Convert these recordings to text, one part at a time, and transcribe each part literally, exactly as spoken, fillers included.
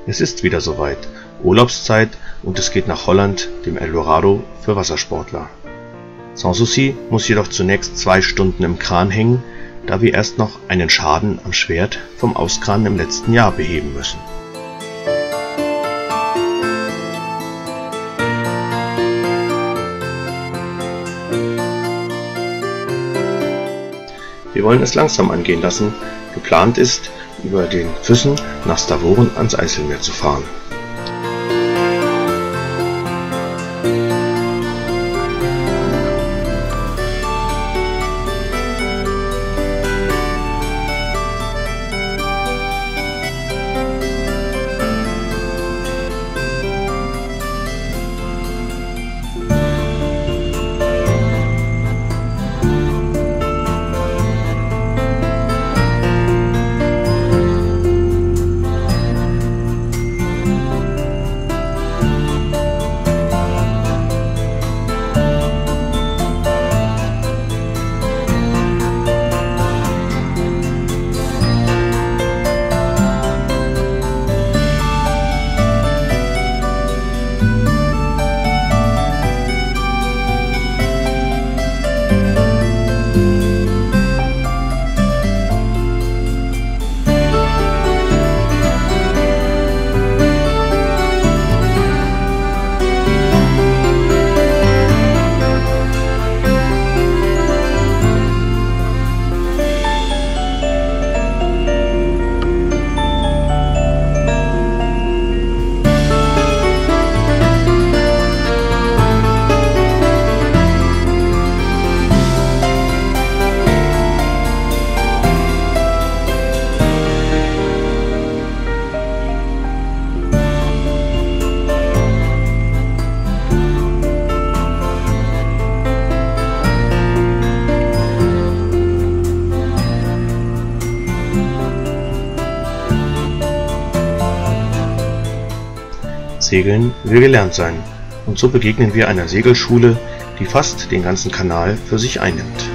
Es ist wieder soweit, Urlaubszeit, und es geht nach Holland, dem Eldorado für Wassersportler. Sanssouci muss jedoch zunächst zwei Stunden im Kran hängen, da wir erst noch einen Schaden am Schwert vom Auskranen im letzten Jahr beheben müssen. Wir wollen es langsam angehen lassen. Geplant ist, über den Füssen nach Stavoren ans Eiselmeer zu fahren. Segeln will gelernt sein, und so begegnen wir einer Segelschule, die fast den ganzen Kanal für sich einnimmt.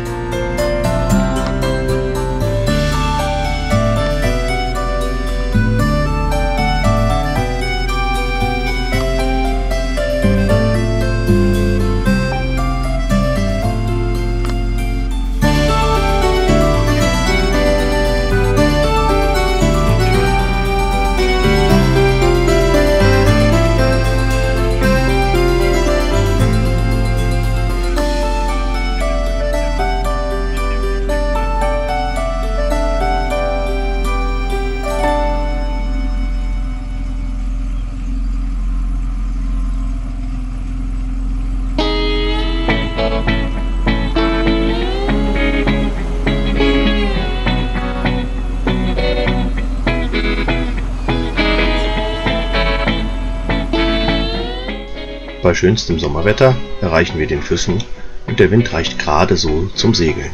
Bei schönstem Sommerwetter erreichen wir den Füssen und der Wind reicht gerade so zum Segeln.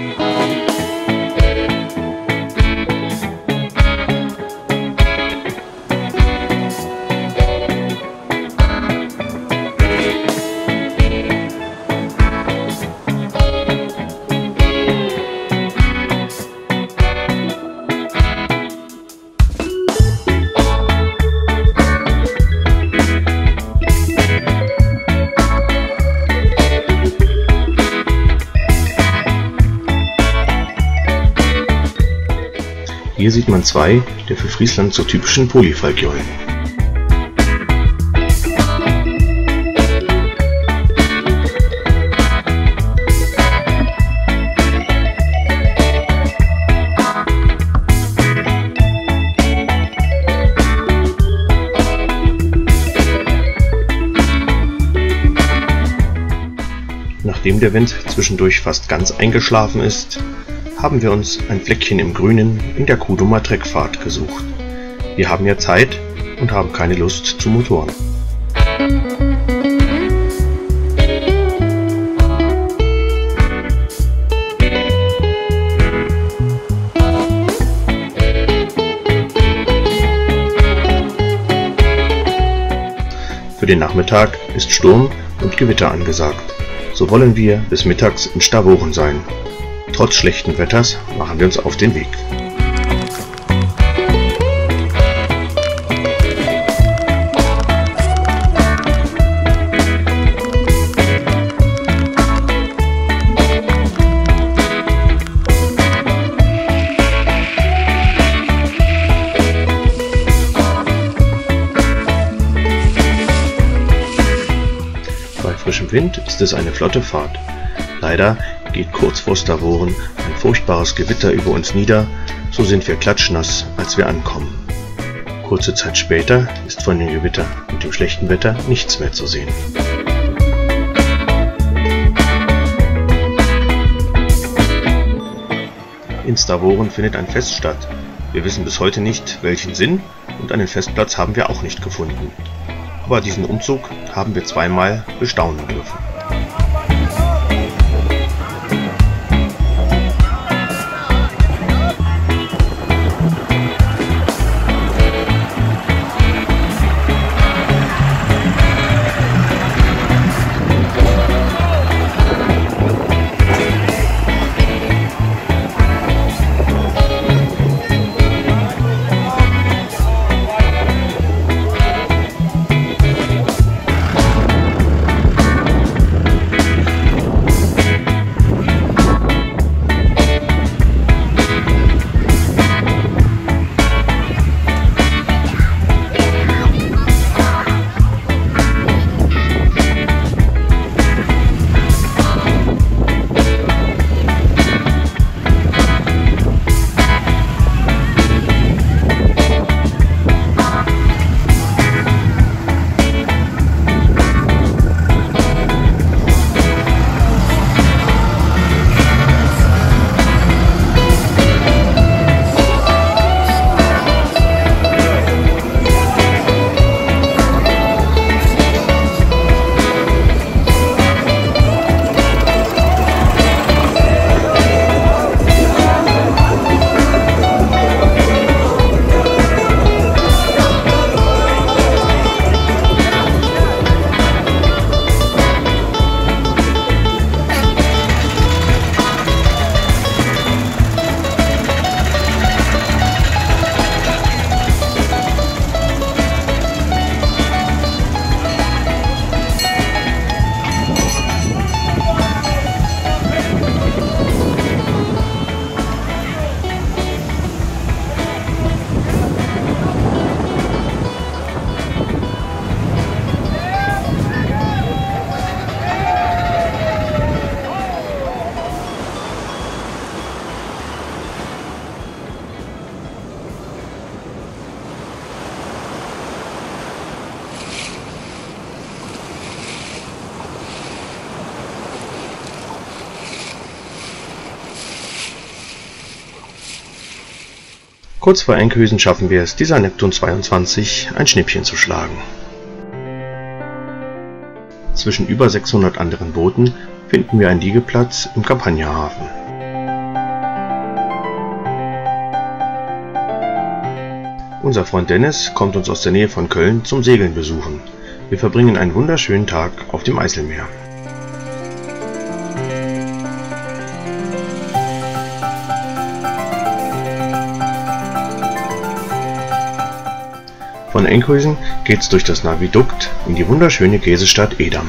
Hier sieht man zwei der für Friesland so typischen Polyfalkjollen. Nachdem der Wind zwischendurch fast ganz eingeschlafen ist, haben wir uns ein Fleckchen im Grünen in der Kudumer Treckfahrt gesucht. Wir haben ja Zeit und haben keine Lust zu Motoren. Für den Nachmittag ist Sturm und Gewitter angesagt. So wollen wir bis mittags in Stavoren sein. Trotz schlechten Wetters machen wir uns auf den Weg. frischem Wind ist es eine flotte Fahrt. Leider geht kurz vor Stavoren ein furchtbares Gewitter über uns nieder, so sind wir klatschnass, als wir ankommen. Kurze Zeit später ist von dem Gewitter und dem schlechten Wetter nichts mehr zu sehen. In Stavoren findet ein Fest statt. Wir wissen bis heute nicht, welchen Sinn, und einen Festplatz haben wir auch nicht gefunden. Aber diesen Umzug haben wir zweimal bestaunen dürfen. Kurz vor Enkhuizen schaffen wir es, dieser Neptun zweiundzwanzig ein Schnippchen zu schlagen. Zwischen über sechshundert anderen Booten finden wir einen Liegeplatz im Campagnerhafen. Unser Freund Dennis kommt uns aus der Nähe von Köln zum Segeln besuchen. Wir verbringen einen wunderschönen Tag auf dem Eiselmeer. Von Enkhuizen geht's durch das Navidukt in die wunderschöne Käsestadt Edam.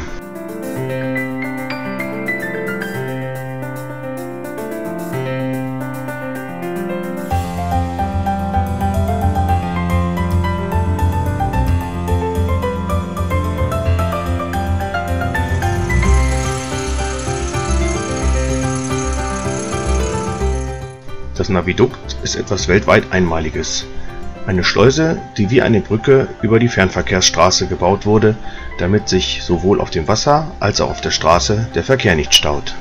Das Navidukt ist etwas weltweit Einmaliges. Eine Schleuse, die wie eine Brücke über die Fernverkehrsstraße gebaut wurde, damit sich sowohl auf dem Wasser als auch auf der Straße der Verkehr nicht staut.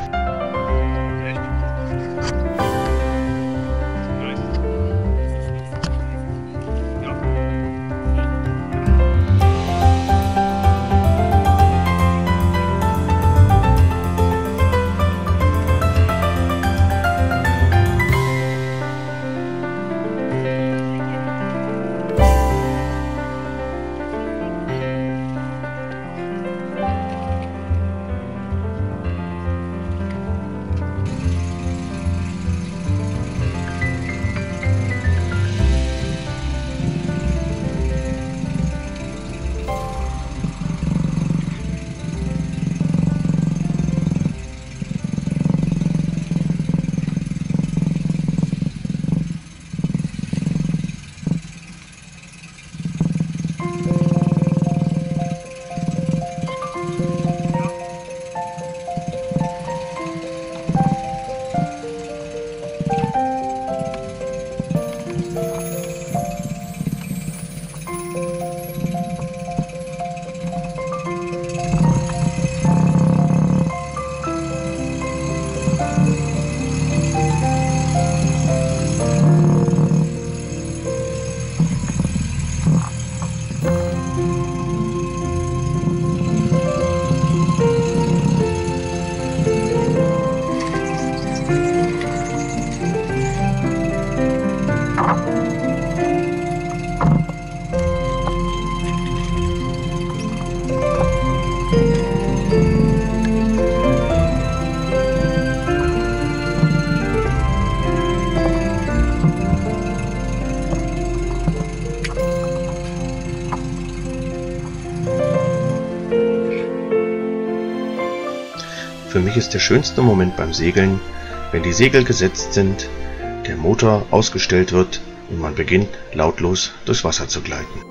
mich ist der schönste Moment beim Segeln, wenn die Segel gesetzt sind, der Motor ausgestellt wird und man beginnt lautlos durchs Wasser zu gleiten.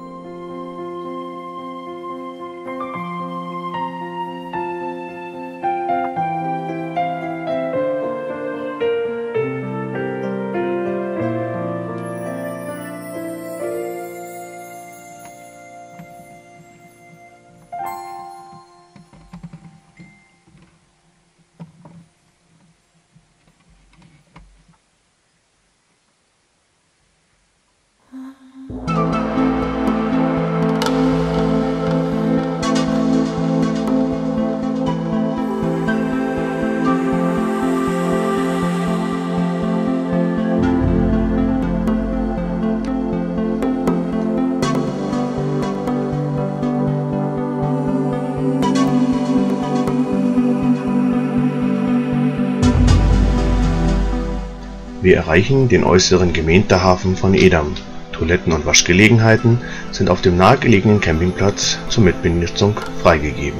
Wir erreichen den äußeren Gemeente-Hafen von Edam. Toiletten und Waschgelegenheiten sind auf dem nahegelegenen Campingplatz zur Mitbenutzung freigegeben.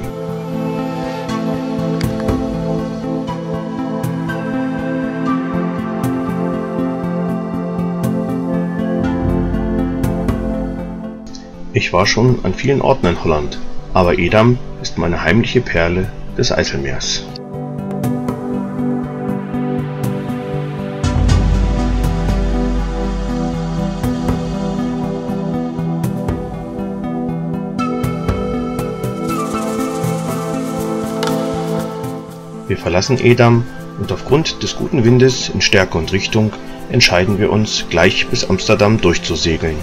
Ich war schon an vielen Orten in Holland, aber Edam ist meine heimliche Perle des Eiselmeers. Wir verlassen Edam und aufgrund des guten Windes in Stärke und Richtung entscheiden wir uns, gleich bis Amsterdam durchzusegeln.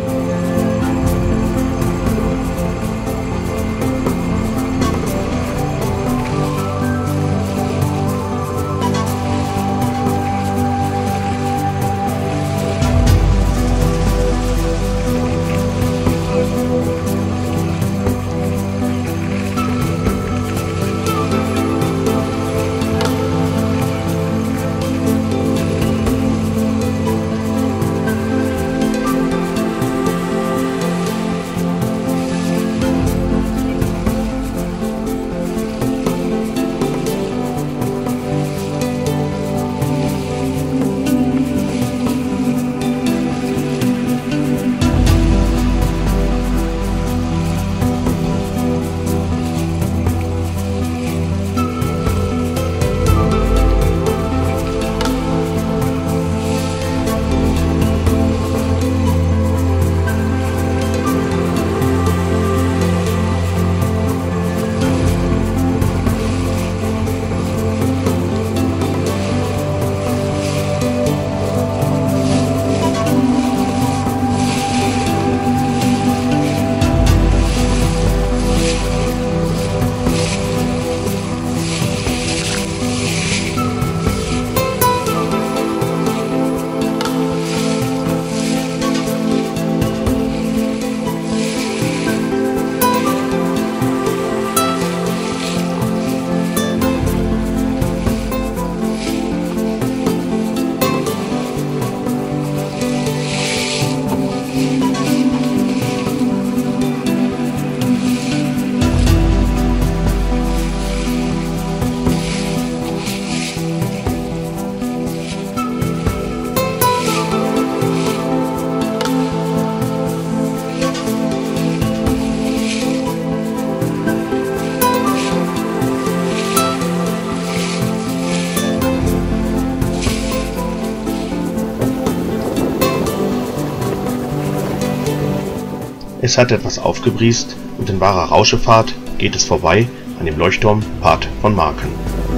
Es hat etwas aufgebriest und in wahrer Rauschefahrt geht es vorbei an dem Leuchtturm Path von Marken.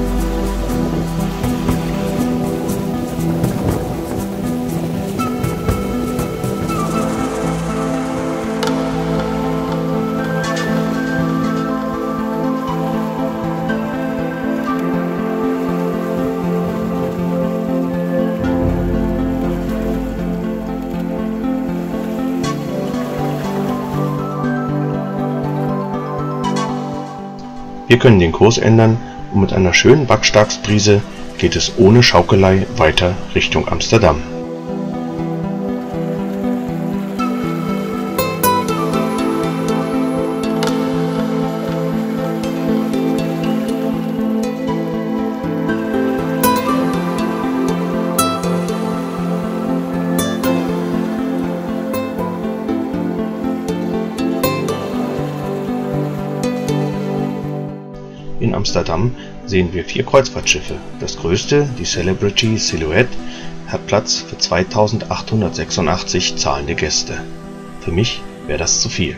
Wir können den Kurs ändern und mit einer schönen Backstarksbrise geht es ohne Schaukelei weiter Richtung Amsterdam. Amsterdam sehen wir vier Kreuzfahrtschiffe. Das größte, die Celebrity Silhouette, hat Platz für zweitausendachthundertsechsundachtzig zahlende Gäste. Für mich wäre das zu viel.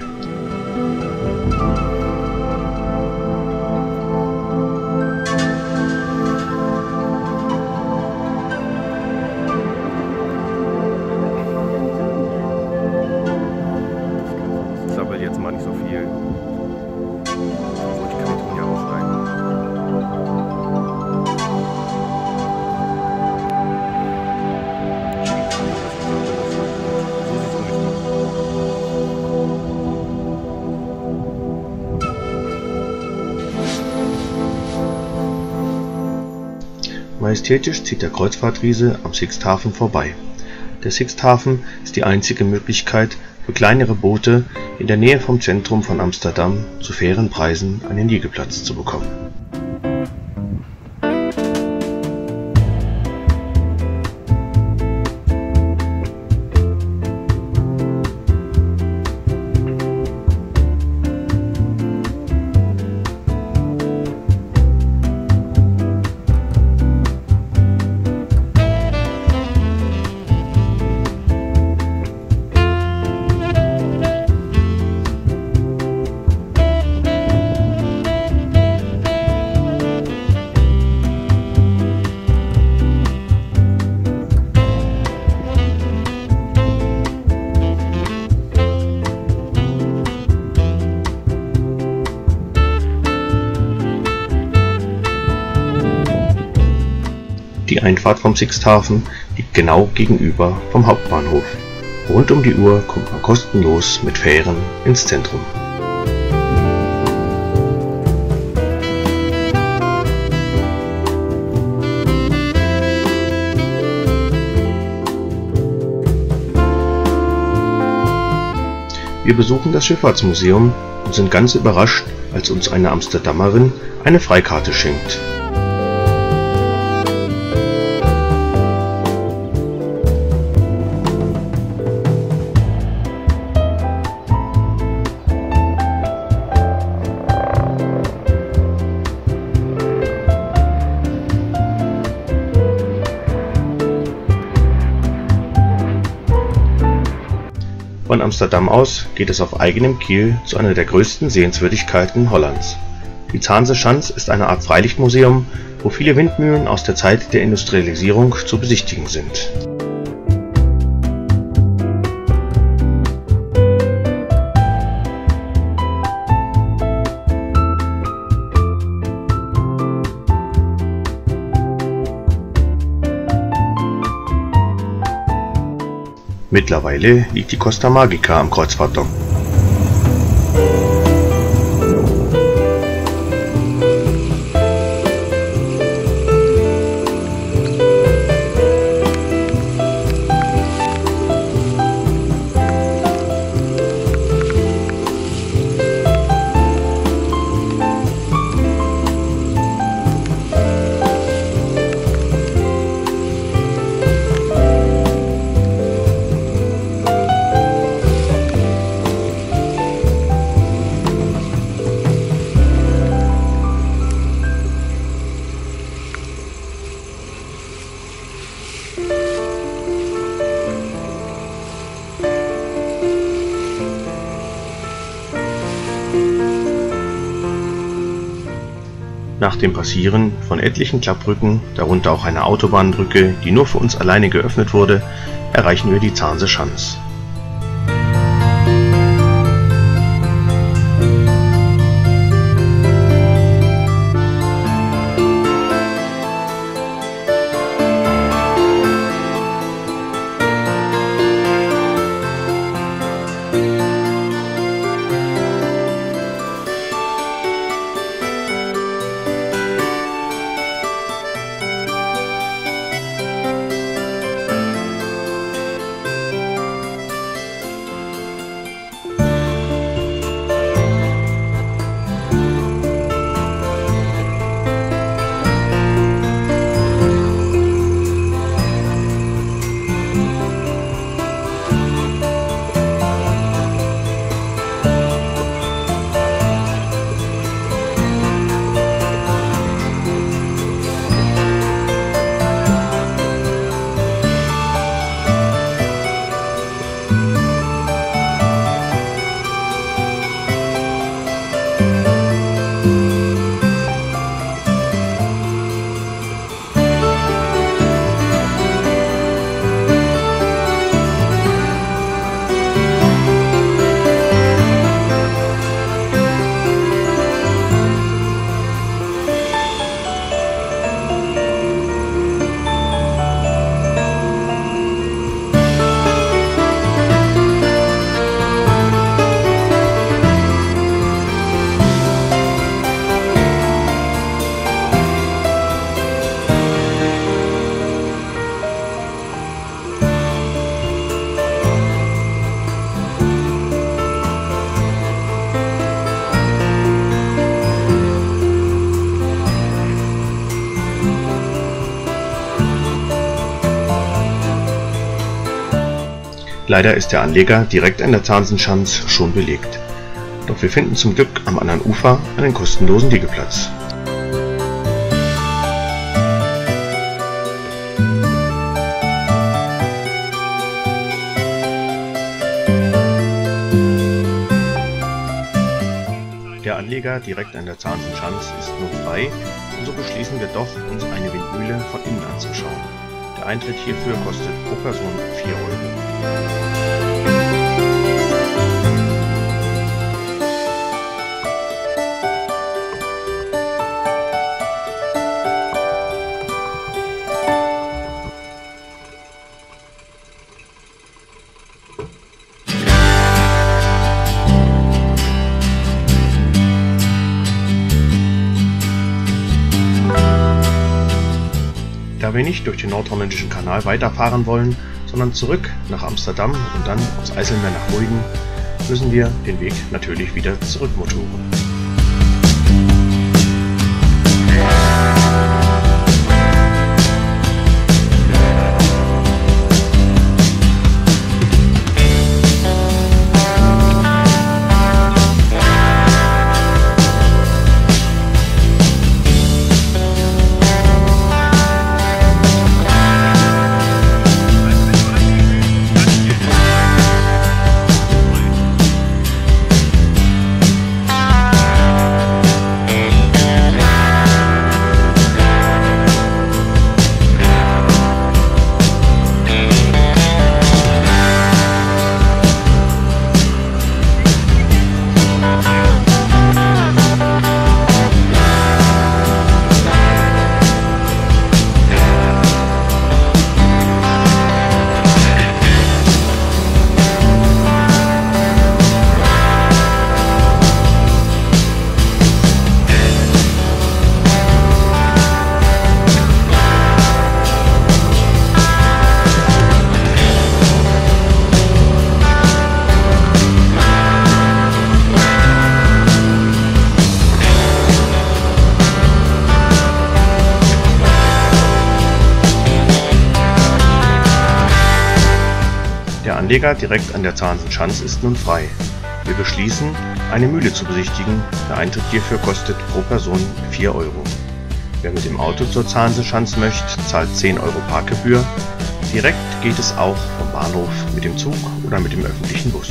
Sabbel jetzt mal nicht so viel. So, ich kann den Ton ja ausschneiden. Majestätisch zieht der Kreuzfahrtriese am Sixthafen vorbei. Der Sixthafen ist die einzige Möglichkeit für kleinere Boote in der Nähe vom Zentrum von Amsterdam zu fairen Preisen einen Liegeplatz zu bekommen. Die Einfahrt vom Sixthafen liegt genau gegenüber vom Hauptbahnhof. Rund um die Uhr kommt man kostenlos mit Fähren ins Zentrum. Wir besuchen das Schifffahrtsmuseum und sind ganz überrascht, als uns eine Amsterdamerin eine Freikarte schenkt. Von Amsterdam aus geht es auf eigenem Kiel zu einer der größten Sehenswürdigkeiten Hollands. Die Zaanse Schans ist eine Art Freilichtmuseum, wo viele Windmühlen aus der Zeit der Industrialisierung zu besichtigen sind. Mittlerweile liegt die Costa Magica am Kreuzfahrtdock. Nach dem Passieren von etlichen Klappbrücken, darunter auch eine Autobahnbrücke, die nur für uns alleine geöffnet wurde, erreichen wir die Zaanse Schans. Leider ist der Anleger direkt an der Zahnsenschanz schon belegt. Doch wir finden zum Glück am anderen Ufer einen kostenlosen Liegeplatz. Der Anleger direkt an der Zahnsenschanz ist nun frei und so beschließen wir doch, uns eine Windmühle von innen anzuschauen. Der Eintritt hierfür kostet pro Person vier Euro. Da wir nicht durch den nordholländischen Kanal weiterfahren wollen, sondern zurück nach Amsterdam und dann aufs Eiselmeer nach Rügen, müssen wir den Weg natürlich wieder zurückmotoren. Der Anleger direkt an der Zahnsenschanz ist nun frei. Wir beschließen, eine Mühle zu besichtigen. Der Eintritt hierfür kostet pro Person vier Euro. Wer mit dem Auto zur Zahnsenschanz möchte, zahlt zehn Euro Parkgebühr. Direkt geht es auch vom Bahnhof mit dem Zug oder mit dem öffentlichen Bus.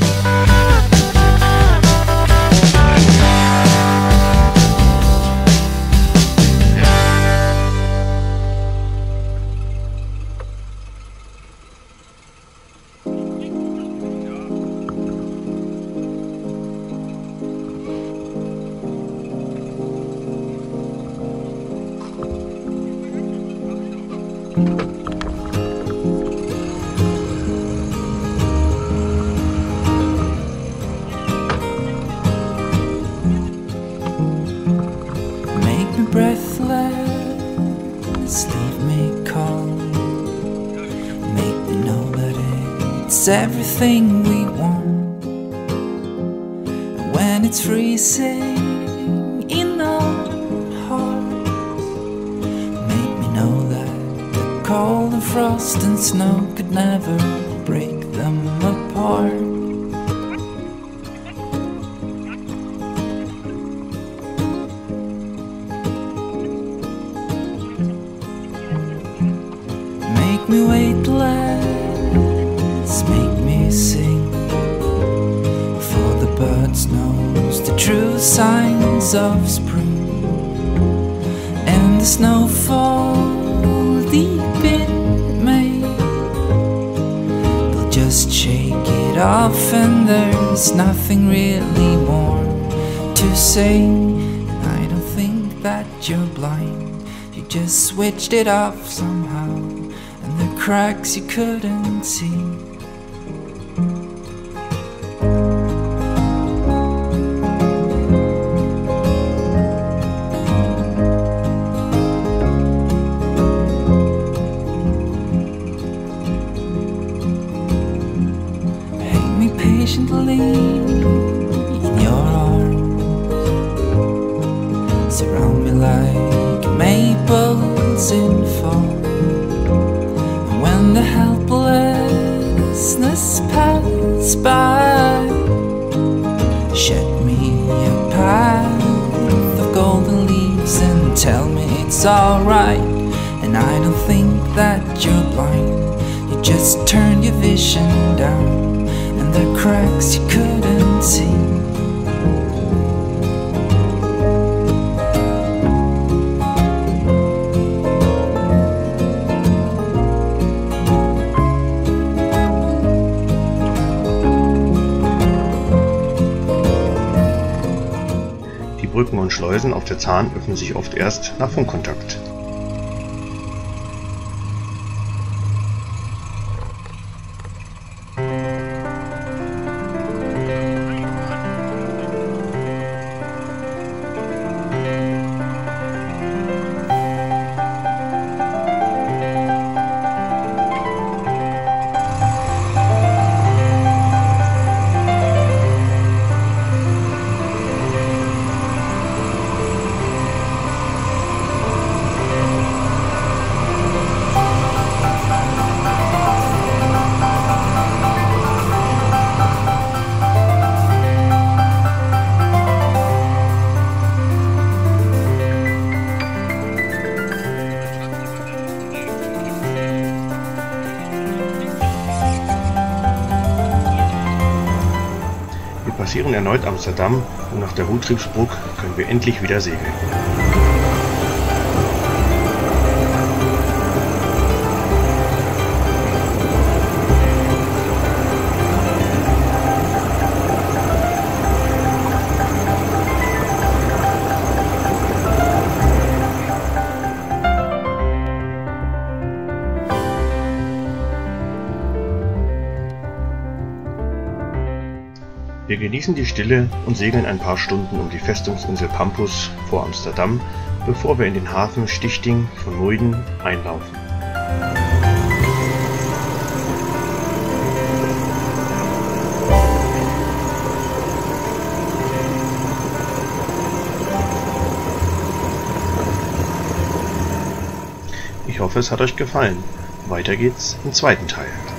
Breathless, leave me calm, make me know that it's everything we want. And when it's freezing in our hearts, make me know that the cold and frost and snow could never break them apart. Make me weightless, make me sing, for the birds knows the true signs of spring, and the snowfall deep in May, they'll just shake it off and there's nothing really more to say. And I don't think that you're blind, you just switched it off somehow, and the cracks you couldn't see. Hang me patiently in your arms, surround me like maples in fall. When the helplessness business pass by. Shed me a path of golden leaves and tell me it's alright. And I don't think that you're blind, you just turned your vision down, and the cracks you couldn't see. Die Brücken und Schleusen auf der Zahn öffnen sich oft erst nach Funkkontakt. Wir passieren erneut Amsterdam und nach der Hoetriepsbroek können wir endlich wieder segeln. Wir genießen die Stille und segeln ein paar Stunden um die Festungsinsel Pampus vor Amsterdam, bevor wir in den Hafen Stichting von Muiden einlaufen. Ich hoffe, es hat euch gefallen. Weiter geht's im zweiten Teil.